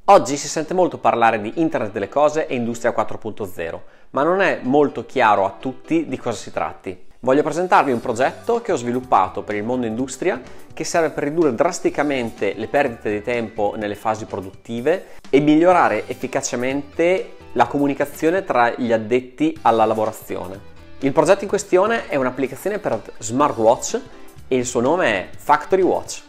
Oggi si sente molto parlare di Internet delle cose e Industria 4.0, ma non è molto chiaro a tutti di cosa si tratti. Voglio presentarvi un progetto che ho sviluppato per il mondo industria che serve per ridurre drasticamente le perdite di tempo nelle fasi produttive e migliorare efficacemente la comunicazione tra gli addetti alla lavorazione. Il progetto in questione è un'applicazione per smartwatch e il suo nome è Factory Watch.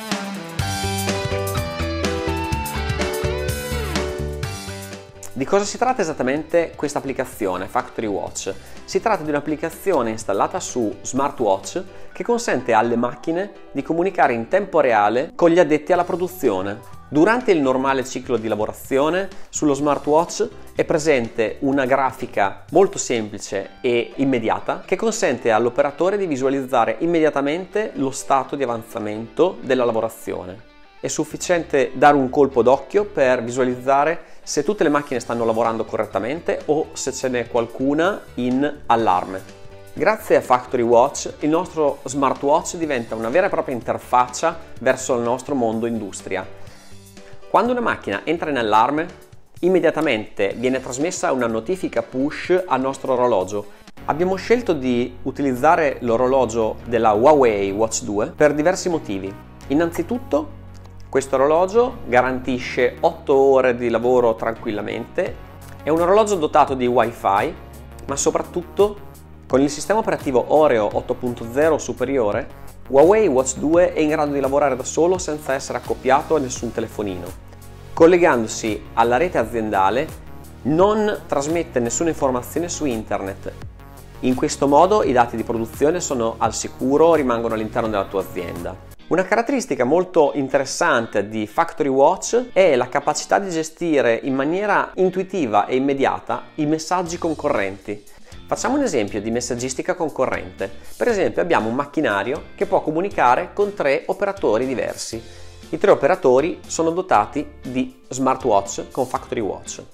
Di cosa si tratta esattamente questa applicazione Factory Watch? Si tratta di un'applicazione installata su smartwatch che consente alle macchine di comunicare in tempo reale con gli addetti alla produzione. Durante il normale ciclo di lavorazione sullo smartwatch è presente una grafica molto semplice e immediata che consente all'operatore di visualizzare immediatamente lo stato di avanzamento della lavorazione. È sufficiente dare un colpo d'occhio per visualizzare se tutte le macchine stanno lavorando correttamente o se ce n'è qualcuna in allarme. Grazie a Factory Watch il nostro smartwatch diventa una vera e propria interfaccia verso il nostro mondo industria. Quando una macchina entra in allarme, immediatamente viene trasmessa una notifica push al nostro orologio. Abbiamo scelto di utilizzare l'orologio della Huawei Watch 2 per diversi motivi. Innanzitutto, questo orologio garantisce 8 ore di lavoro tranquillamente, è un orologio dotato di Wi-Fi, ma soprattutto con il sistema operativo Oreo 8.0 superiore, Huawei Watch 2 è in grado di lavorare da solo senza essere accoppiato a nessun telefonino. Collegandosi alla rete aziendale non trasmette nessuna informazione su internet. In questo modo i dati di produzione sono al sicuro, rimangono all'interno della tua azienda. Una caratteristica molto interessante di Factory Watch è la capacità di gestire in maniera intuitiva e immediata i messaggi concorrenti. Facciamo un esempio di messaggistica concorrente. Per esempio abbiamo un macchinario che può comunicare con 3 operatori diversi. I 3 operatori sono dotati di smartwatch con Factory Watch.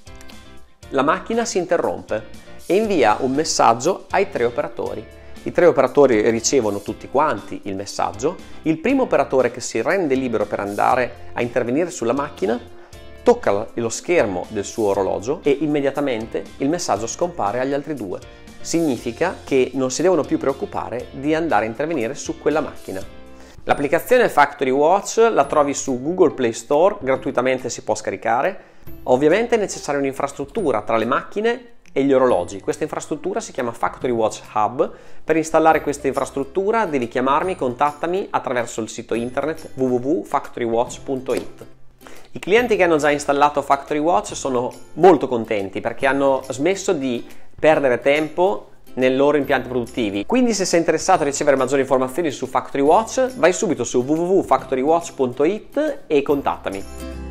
La macchina si interrompe e invia un messaggio ai 3 operatori. I 3 operatori ricevono tutti quanti il messaggio. Il primo operatore che si rende libero per andare a intervenire sulla macchina tocca lo schermo del suo orologio e immediatamente il messaggio scompare agli altri 2. Significa che non si devono più preoccupare di andare a intervenire su quella macchina. L'applicazione Factory Watch la trovi su Google Play Store, gratuitamente si può scaricare. Ovviamente è necessaria un'infrastruttura tra le macchine e gli orologi. Questa infrastruttura si chiama Factory Watch Hub. Per installare questa infrastruttura devi chiamarmi, contattami attraverso il sito internet www.factorywatch.it. I clienti che hanno già installato Factory Watch sono molto contenti perché hanno smesso di perdere tempo nei loro impianti produttivi. Quindi se sei interessato a ricevere maggiori informazioni su Factory Watch, vai subito su www.factorywatch.it e contattami.